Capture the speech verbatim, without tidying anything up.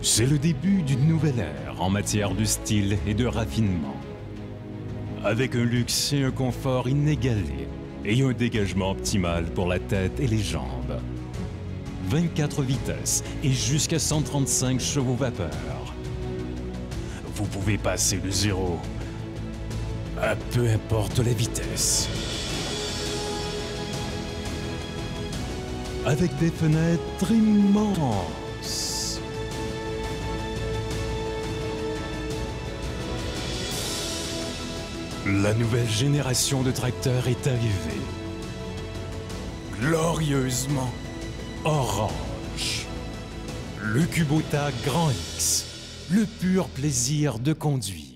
C'est le début d'une nouvelle ère en matière de style et de raffinement. Avec un luxe et un confort inégalés et un dégagement optimal pour la tête et les jambes. vingt-quatre vitesses et jusqu'à cent trente-cinq chevaux vapeur. Vous pouvez passer de zéro à peu importe la vitesse. Avec des fenêtres immenses. La nouvelle génération de tracteurs est arrivée. Glorieusement orange. Le Kubota Grand X. Le pur plaisir de conduire.